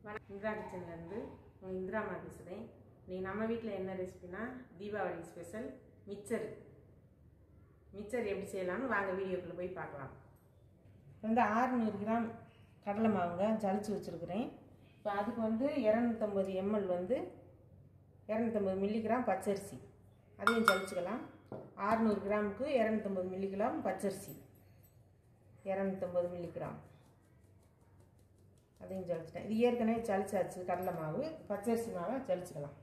இந்திரா கிச்சன்லேருந்து உங்கள் இந்திரா அம்மா பேசுகிறேன். இன்றைக்கி நம்ம வீட்டில் என்ன ரெசிபினா தீபாவளி ஸ்பெஷல் மிச்சர் எப்படி செய்யலாம்னு வாங்க வீடியோக்குள்ளே போய் பார்க்கலாம். வந்து 600 கிராம் கடலை மாவுங்க ஜலிச்சு வச்சுருக்கிறேன். இப்போ அதுக்கு வந்து 250 ml வந்து 250 மில்லிகிராம் பச்சரிசி அதையும் ஜலிச்சுக்கலாம். 600 கிராமுக்கு 250 மில்லிகிராம் பச்சரிசி 250 மில்லிகிராம் அதையும் ஜலிச்சிட்டேன். இது ஏற்கனவே ஜலிச்சாச்சு கடலை மாவு. பச்சரிசி மாவை ஜலிச்சுக்கலாம்.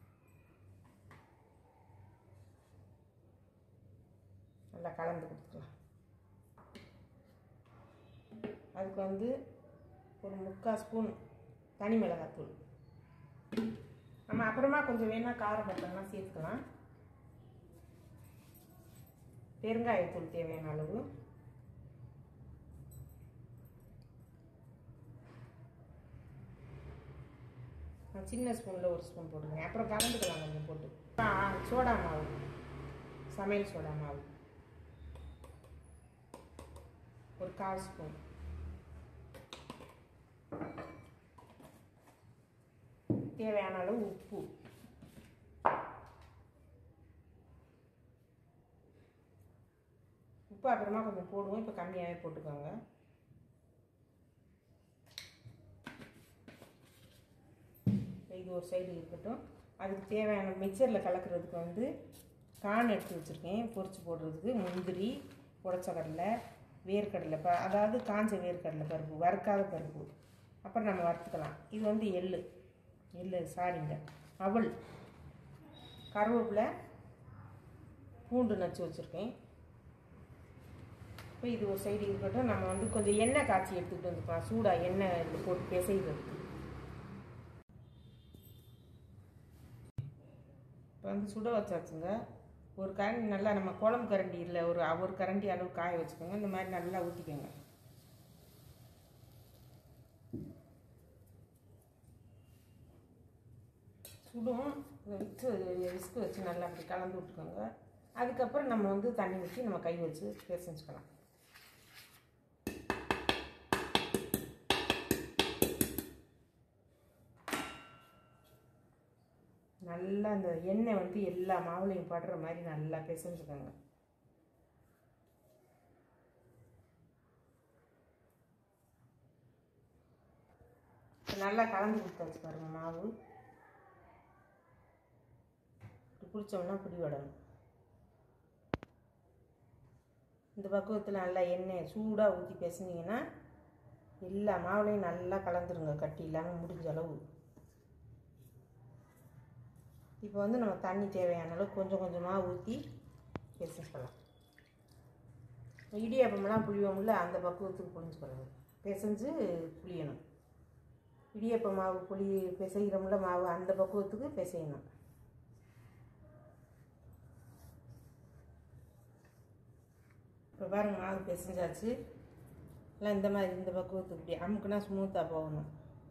நல்லா கலந்து கொடுத்துக்கலாம். அதுக்கு வந்து ஒரு 3/4 ஸ்பூன் தனி மிளகாத்தூள். நம்ம அப்புறமா கொஞ்சம் வேணால் காரம் பட்டெல்லாம் சேர்த்துக்கலாம். பெருங்காயத்தூள் தேவையான அளவு, சின்ன ஸ்பூனில் 1 ஸ்பூன் போட்டுக்கிறேன். அப்புறம் கலந்துக்கலாம் கொஞ்சம் போட்டு. சோடா மாவு, சமையல் சோடா மாவு ஒரு 1/4 ஸ்பூன், தேவையான அளவு உப்பு, உப்பு அப்புறமா கொஞ்சம் போடுவோம். இப்போ கம்மியாகவே போட்டுக்கோங்க. இது ஒரு சைடு இருக்கட்டும். அதுக்கு தேவையான மிக்சரில் கலக்கிறதுக்கு வந்து கார்ன் எடுத்து வச்சுருக்கேன். பொரிச்சு போடுறதுக்கு முந்திரி, உடைச்ச கடலை, வேர்க்கடலை, அதாவது காஞ்ச வேர்க்கடலை பருப்பு, வறுக்காத பருப்பு. அப்புறம் நம்ம வறுத்துக்கலாம். இது வந்து அவல், கருவேப்பிலை, பூண்டு நச்சு வச்சுருக்கேன். இப்போ இது ஒரு சைடு இருக்கட்டும். நம்ம வந்து கொஞ்சம் எண்ணெய் காய்ச்சி எடுத்துக்கிட்டு வந்துக்கலாம். சூடாக எண்ணெய் இது போட்டு பிசைகிறதுக்கு. இப்போ வந்து சுட வச்சாச்சுங்க. ஒரு கரண்டி நல்லா, நம்ம குழம்பு கரண்டி இல்லை, ஒரு கரண்டி அளவு காய வச்சுக்கோங்க. இந்த மாதிரி நல்லா ஊற்றிக்கோங்க. சுடும் விஸ்கு வச்சு நல்லா அப்படி கலந்து விட்டுக்கோங்க. அதுக்கப்புறம் நம்ம வந்து தண்ணி ஊற்றி நம்ம கை வச்சு பிசைஞ்சுக்கலாம். நல்லா அந்த எண்ணெய் வந்து எல்லா மாவுலையும் படுற மாதிரி நல்லா பிசைஞ்சுக்கோங்க. நல்லா கலந்து கொடுத்தாச்சு பாருங்க. மாவு பிடிச்சோம்னா பிடி விடணும். இந்த பக்குவத்தில் நல்லா எண்ணெய் சூடாக ஊற்றி பிசைஞ்சிங்கன்னா எல்லா மாவுலையும் நல்லா கலந்துருங்க, கட்டி இல்லாமல் முடிஞ்ச அளவு. இப்போ வந்து நம்ம தண்ணி தேவையான அளவு கொஞ்சம் கொஞ்சமாக ஊற்றி பிசைஞ்சுக்கலாம். இடியாப்பம்லாம் புளியோம்ல, அந்த பக்குவத்துக்கு புளிஞ்சுக்கிறது, பிசைஞ்சு புளியணும். இடியாப்ப மாவு பிசைகிறோம்ல மாவு, அந்த பக்குவத்துக்கு பிசையணும். இப்போ பாருங்க, மாவு பிசைஞ்சாச்சு. எல்லாம் இந்த மாதிரி இந்த பக்குவத்துக்கு இப்படி அமுக்குனா ஸ்மூத்தாக போகணும்.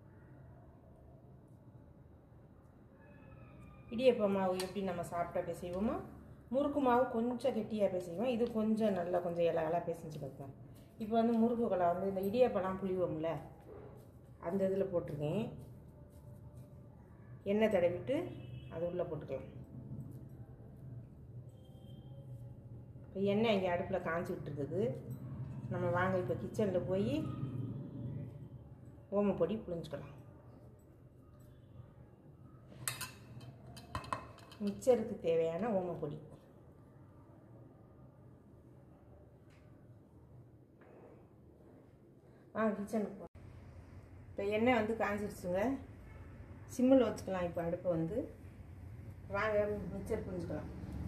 இடியப்ப மாவு எப்படி நம்ம சாப்பிட்டா பிசைவோமோ, முறுக்கு மாவு கொஞ்சம் கெட்டியாக பிசைவோம். இது கொஞ்சம் நல்லா கொஞ்சம் இலகலாக பிசைஞ்சுக்கலாம். இப்போ வந்து முறுக்கு கொலை வந்து இந்த இடியப்பெல்லாம் புளிவோம்ல, அந்த இதில் போட்டிருக்கேன். எண்ணெய் தடவிட்டு அது உள்ளே போட்டுக்கலாம். இப்போ எண்ணெய் இங்கே அடுப்பில் காய்ச்சிக்கிட்டு இருக்குது. நம்ம வாங்க இப்போ கிச்சனில் போய் ஓமப்பொடி புளிஞ்சுக்கலாம். மிக்சருக்கு தேவையான ஓமப்பொடி. கிச்சனுக்கு போ. இப்போ எண்ணெய் வந்து காய்ச்சிருச்சுங்க. சிம்மில் வச்சுக்கலாம். இப்போ அடுப்பை வந்து வாங்க மிக்சர் புரிஞ்சுக்கலாம்.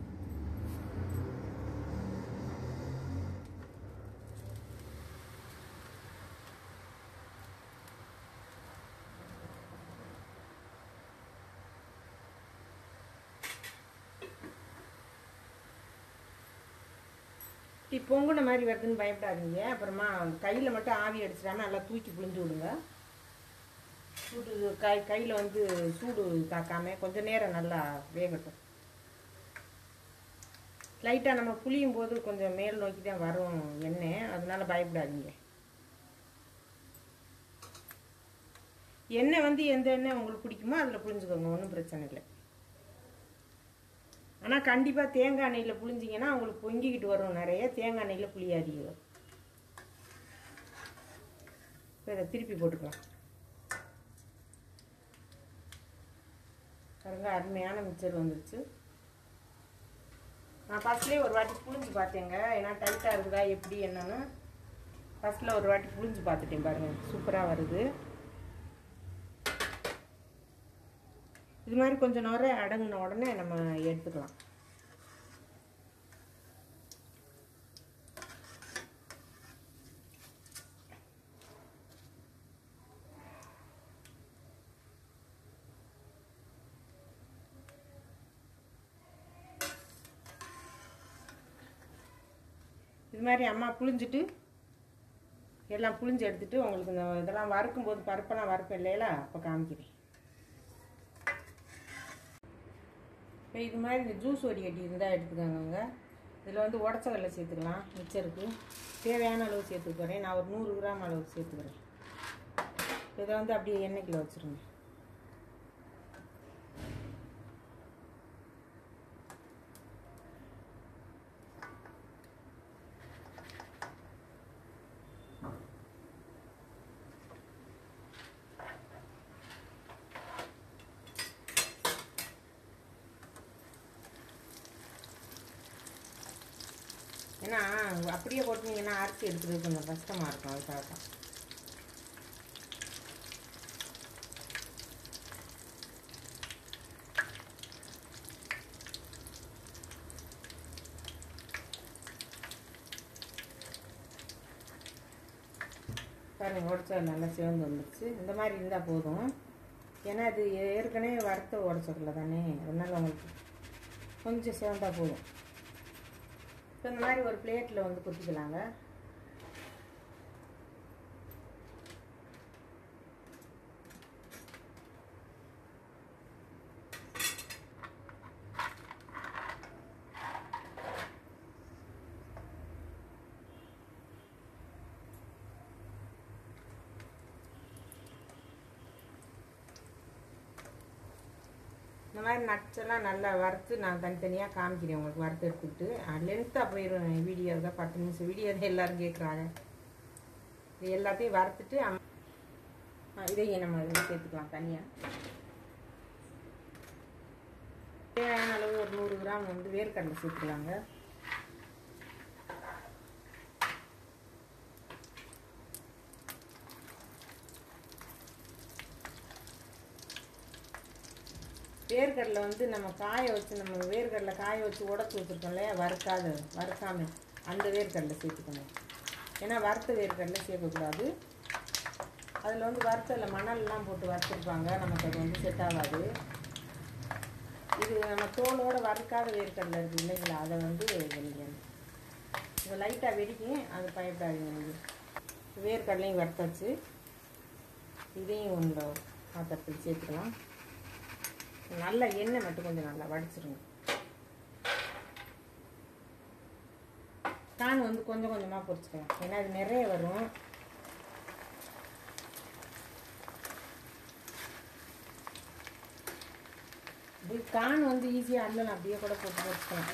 இப்படி பொங்குன மாதிரி வருதுன்னு பயப்படாதீங்க. அப்புறமா கையில் மட்டும் ஆவி அடிச்சிடாம நல்லா தூக்கி புழிஞ்சு விடுங்க. சூடு கையில் வந்து சூடு தாக்காமல் கொஞ்சம் நேரம் நல்லா வேகட்டும். லைட்டாக நம்ம புளியும் போது கொஞ்சம் மேல் நோக்கி தான் வரும் எண்ணெய், அதனால பயப்படாதீங்க. எண்ணெய் வந்து எந்த எண்ணெய் உங்களுக்கு பிடிக்குமோ அதில் புழிஞ்சுக்கோங்க, ஒன்றும் பிரச்சனை இல்லை. ஆனால் கண்டிப்பாக தேங்காய் எண்ணெயில் புழிஞ்சிங்கன்னா உங்களுக்கு பொங்கிக்கிட்டு வரும் நிறைய. தேங்காய் எண்ணெயில் புளியாதீங்க. இப்போ இதை திருப்பி போட்டுக்கலாம். பாருங்க, அருமையான மிக்சர் வந்துருச்சு. நான் ஃபஸ்ட்லேயே ஒரு வாட்டி புழிஞ்சு பார்த்தேங்க, ஏன்னா டைட்டாக இருக்குதா எப்படி என்னன்னு ஃபஸ்ட்டில் ஒரு வாட்டி புழிஞ்சு பார்த்துட்டேன். பாருங்கள், சூப்பராக வருது. இது மாதிரி கொஞ்சம் நேரம் அடங்கின உடனே நம்ம எடுத்துக்கலாம். இது மாதிரி அம்மா புழிஞ்சிட்டு எல்லாம் புழிஞ்சு எடுத்துட்டு உங்களுக்கு இந்த இதெல்லாம் வறுக்கும்போது பருப்பெல்லாம் வறுப்பேன் இல்லையா, அப்போ காமிக்கிறேன். இப்போ இது மாதிரி இந்த ஜூஸ் வடிகட்டி இருந்தால் எடுத்துக்கோங்க. இதில் வந்து உடச்ச கடலை சேர்த்துக்கலாம். மிச்சருக்கு தேவையான அளவு சேர்த்துக்கிறேன். நான் ஒரு 100 கிராம் அளவு சேர்த்துக்கிறேன். இதை வந்து அப்படியே எண்ணெய்க்குள்ள வச்சுருங்க. ஏன்னா அப்படியே போட்டிங்கன்னா அரைச்சி எடுத்துகிறது கொஞ்சம் கஷ்டமாக இருக்கும், அதுக்காக தான். பாருங்கள், உடச்சா நல்லா சிவந்து வந்துடுச்சு. இந்த மாதிரி இருந்தால் போதும். ஏன்னா அது ஏற்கனவே வறுத்த உடச்சக்கல தானே, அதனால் உங்களுக்கு கொஞ்சம் சிவந்தா போதும். இப்போ இந்த மாதிரி ஒரு பிளேட்டில் வந்து கொத்திக்கலாங்க. இந்த மாதிரி நட்ஸெல்லாம் நல்லா வறுத்து நான் தனித்தனியாக காமிக்கிறேன் உங்களுக்கு. வறுத்து எடுத்துக்கிட்டு லென்த்தாக போயிடும் வீடியோ தான். 10 நிமிஷம் வீடியோ தான் எல்லோரும் கேட்குறாங்க. இது எல்லாத்தையும் வறுத்துட்டு இதையும் நம்ம சேர்த்துக்கலாம் தனியாக. தேவையான அளவு ஒரு 100 கிராம் வந்து வேர்க்கடலை சேர்த்துக்கலாங்க. வேர்க்கடலை வந்து நம்ம காய வச்சு, நம்ம வேர்க்கடலை காய வச்சு உடச்சி வச்சுருக்கோம் இல்லையா, வறுக்காமல் அந்த வேர்க்கடலை சேர்த்துக்கணும். ஏன்னா வறுத்த வேர்க்கடலை சேர்க்கக்கூடாது. அதில் வந்து வறுத்ததில் மணல்லாம் போட்டு வறுத்துருப்பாங்க, நமக்கு அது வந்து செட் ஆகாது. இது நம்ம தோலோடு வறுக்காத வேர்க்கடலை இருக்குது இல்லைங்களா, அதை வந்து வெடிக்கணும். இதை லைட்டாக வெடிக்கும், அது பயப்படாதீங்க. வேர்க்கடலையும் வறுத்தாச்சு. இதையும் ஒன்று பாத்திரத்தில் சேர்த்துக்கலாம். நல்ல எண்ணெய் மட்டும் கொஞ்சம் நல்லா வடிச்சிருங்க. கான் வந்து கொஞ்சம் கொஞ்சமாக பொரிச்சுக்கலாம், ஏன்னா அது நிறைய வரும். இது கான் வந்து ஈஸியாக அல்லலாம், அப்படியே கூட போட்டு பொரிச்சுக்கலாம்.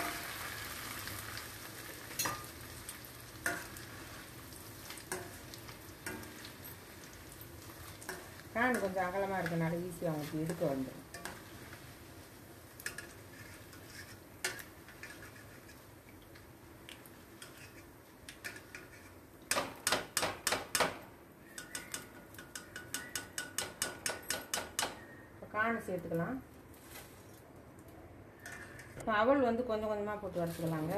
கான் கொஞ்சம் அகலமாக இருக்கனால ஈஸியாக உங்களுக்கு எடுக்க வந்துடும். கான் சேர்த்துக்கலாம். இப்போ அவல் வந்து கொஞ்சம் கொஞ்சமாக போட்டு வறுத்துக்கலாங்க.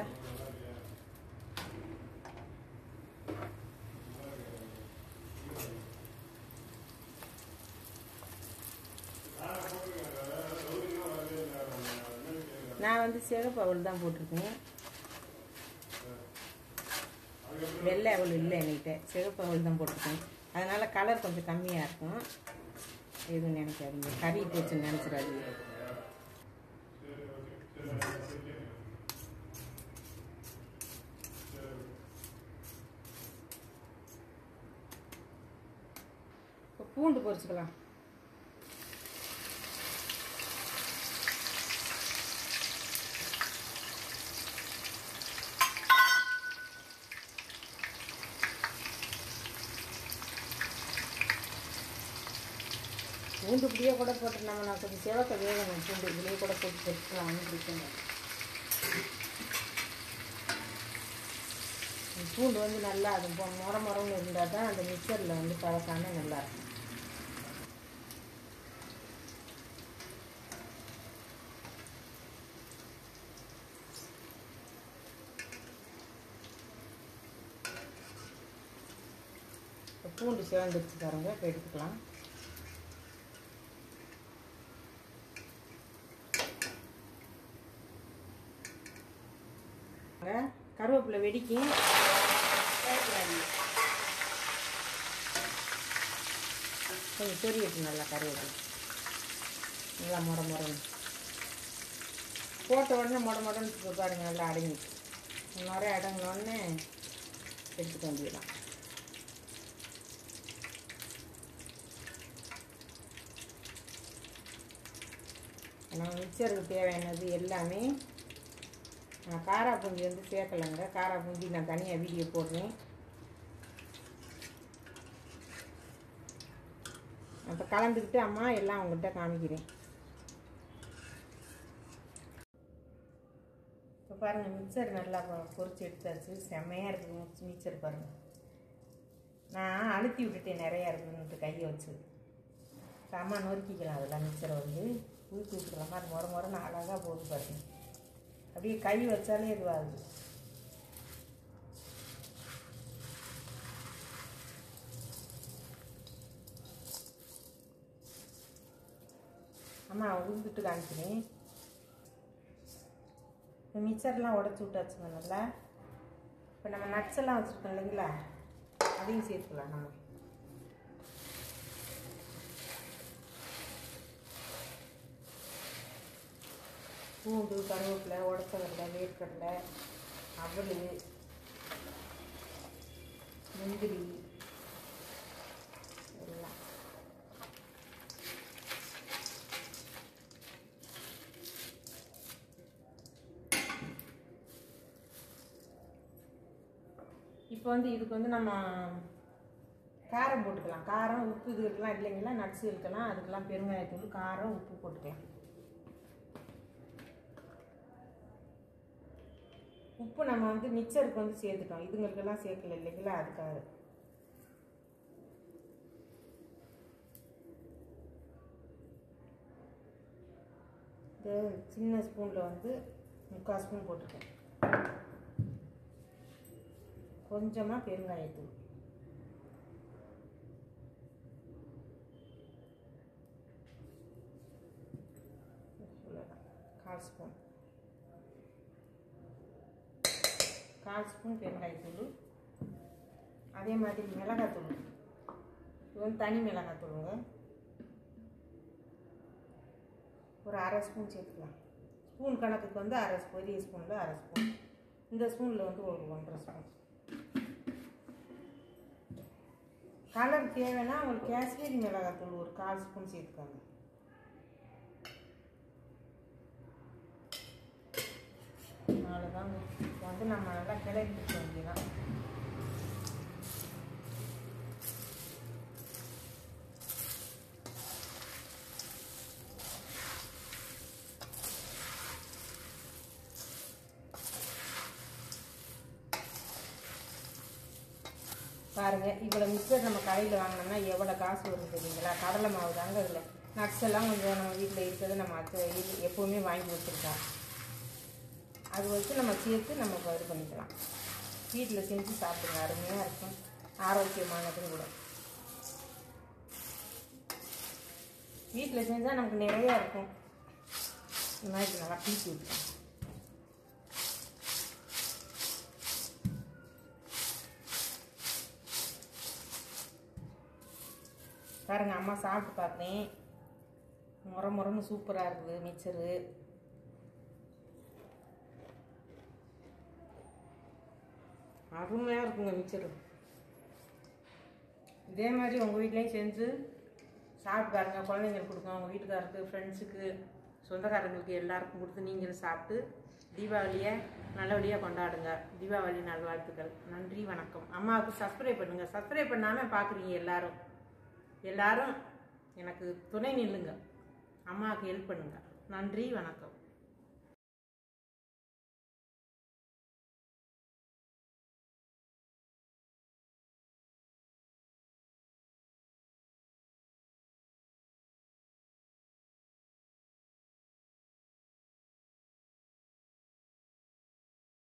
நான் வந்து சிகப்பு அவல் தான் போட்டிருக்கேன், வெள்ளை அவல் இல்லை என்கிட்ட, சிகப்பு அவல் தான் போட்டிருக்கேன். அதனால் கலர் கொஞ்சம் கம்மியாக இருக்கும். எதுவும் நினைக்காதீங்க, கறி போச்சுன்னு நினச்சிடாதீங்க. இப்போ பூண்டு பொரிச்சுக்கலாம். பூண்டு இப்படியே கூட போட்டு நம்ம நான் கொஞ்சம் சிவக்க வேகணும். பூண்டு இதுலேயே கூட போட்டு பொரிச்சுக்கலாம், ஒன்றும் பிரச்சனை இல்லை. பூண்டு வந்து நல்லா அது முறன்னு இருந்தால் தான் அந்த மிக்சரில் வந்து பழக்கான நல்லாயிருக்கும். பூண்டு சிவந்துருச்சு பாருங்க, இப்போ எடுத்துக்கலாம். கருவேப்பிலை வெடிக்கும், கொஞ்சம் பொரியட்டும். நல்லா கருவேப்பிலை நல்லா முறன்னு போட்ட உடனே முடன்னு பாருங்க, நல்லா அடங்கிட்டு நிறைய அடங்கினோடனே எடுத்துட்டு வந்துடலாம். நம்ம மிக்சருக்கு தேவையானது எல்லாமே நான் காரா பூந்தி வந்து சேர்க்கலைங்க. காரா பூந்தி நான் தனியாக வீடியோ போடுறேன். அப்போ கலந்துக்கிட்டு அம்மா எல்லாம் உங்கள்கிட்ட காமிக்கிறேன். இப்போ பாருங்கள், மிக்சர் நல்லா பொரிச்சு எடுத்தாச்சு. செம்மையாக இருக்குது மிக்சர் பாருங்கள். நான் அழுத்தி விட்டுட்டேன், நிறையா இருக்குதுன்ட்டு கையை வச்சு. அம்மா நொறுக்கிக்கலாம். அதெல்லாம் மிக்சரை வந்து ஊற்றி விட்டுக்கலாமா, அது முறன்னு அழகாக போட்டு பாருங்க. அப்படியே கை வச்சாலே இதுவாகுது. அம்மா உளுந்துட்டு காமிக்கிறேன். இப்போ மிக்சர்லாம் உடச்சி விட்டாச்சுங்க நல்லா. இப்போ நம்ம நட்ஸ் எல்லாம் வச்சுருக்கோம் இல்லைங்களா, அதையும் சேர்த்துக்கலாம். நம்ம பூண்டு, கருவேப்பிலை, உடச்ச கடலை, வேர்க்கடலை, அவல், முந்திரி எல்லாம். இப்போ வந்து இதுக்கு வந்து நம்ம காரம் போட்டுக்கலாம். காரம், உப்பு இதுக்கெல்லாம் இல்லைங்களா, நட்ஸ் இருக்கலாம். அதுக்கெல்லாம் பெருங்காயத்தூள், காரம், உப்பு போட்டுக்கலாம். உப்பு நம்ம வந்து மிக்சருக்கு வந்து சேர்த்துட்டோம், இதுங்களுக்கெல்லாம் சேர்க்கல இல்லைங்களா, அதுக்காக. இந்த சின்ன ஸ்பூனில் வந்து 3/4 ஸ்பூன் போட்டுருக்கேன். கொஞ்சமாக பெருங்காயத்தூள், கால் ஸ்பூன் பெருங்காயத்தூள். அதே மாதிரி மிளகாத்தூள், இது வந்து தனி மிளகாத்தூளுங்க, ஒரு 1/2 ஸ்பூன் சேர்த்துக்கலாம். ஸ்பூன் கணக்குக்கு வந்து பெரிய ஸ்பூனில் 1/2 ஸ்பூன், இந்த ஸ்பூனில் வந்து ஒரு 1/2 ஸ்பூன். கலர் தேவைன்னா ஒரு காஷ்மீரி மிளகாத்தூள் ஒரு 1/4 ஸ்பூன் சேர்த்துக்காங்க. அவ்வளோதாங்க. இப்போ வந்து நம்ம நல்லா கிளறி கொடுக்க வேண்டியதான். பாருங்கள், இவ்வளோ மிக்சர் நம்ம கடையில் வாங்கினோம்னா எவ்வளோ காசு வருது தெரியுங்களா. கடலை மாவு தாங்க இதில். நட்ஸ் எல்லாம் கொஞ்சம் நம்ம வீட்டில் இருக்கிறது நம்ம எப்போவுமே வாங்கி வச்சுருக்கோம். அது வச்சு நம்ம சேர்த்து நம்ம இது பண்ணிக்கலாம். வீட்டில் செஞ்சு சாப்பிடுங்க, அருமையாக இருக்கும், ஆரோக்கியமானதும் கூட. வீட்டில் செஞ்சால் நமக்கு நிறையா இருக்கும். இந்த மாதிரி நல்லா பீச்சு விட்டுருக்கோம். பாருங்கள், அம்மா சாப்பிட்டு பார்த்தேன், முறன்னு சூப்பராக இருக்குது மிக்சரு. அருமையாக இருக்குங்க மிக்சரு. இதே மாதிரி உங்கள் வீட்லேயும் செஞ்சு சாப்பிட்டு பாருங்க, குழந்தைங்களுக்கு கொடுங்க, உங்கள் வீட்டுக்காரருக்கு, ஃப்ரெண்ட்ஸுக்கு, சொந்தக்காரங்களுக்கு எல்லாருக்கும் கொடுத்து நீங்களும் சாப்பிட்டு தீபாவளியை நல்லபடியாக கொண்டாடுங்க. தீபாவளி நல்வாழ்த்துக்கள். நன்றி, வணக்கம். அம்மாவுக்கு சப்ஸ்கிரைப் பண்ணுங்கள். சப்ஸ்கிரைப் பண்ணாமல் பார்க்குறீங்க எல்லாரும் எனக்கு துணை நில்லுங்க. அம்மாவுக்கு ஹெல்ப் பண்ணுங்கள். நன்றி, வணக்கம்.